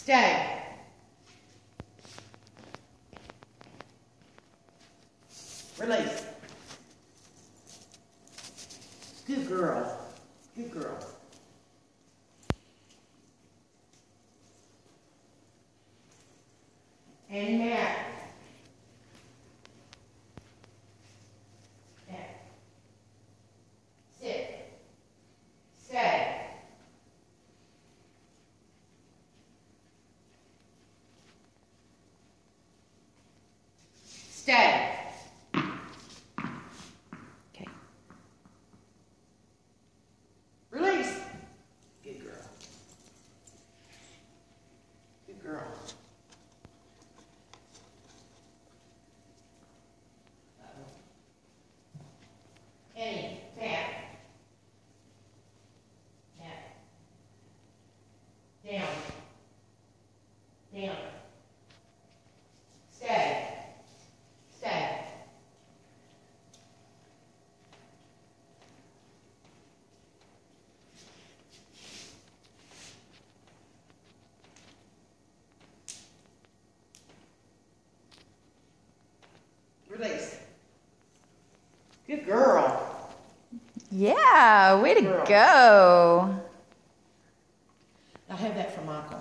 Stay. Release. Good girl. Good girl. Annette. Sit. Stay. Stay. Okay. Release. Good girl. Good girl. Annie, tap. Tap. Down. Down. Stay. Stay. Release. Good girl. Yeah, way to go. I'll have that for Michael.